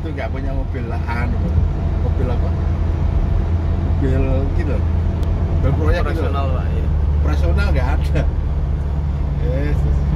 itu nggak punya mobil mobil apa? Mobil gitu, mobil proyek gitu. Operasional Pak ya. Operasional nggak ada. Yes.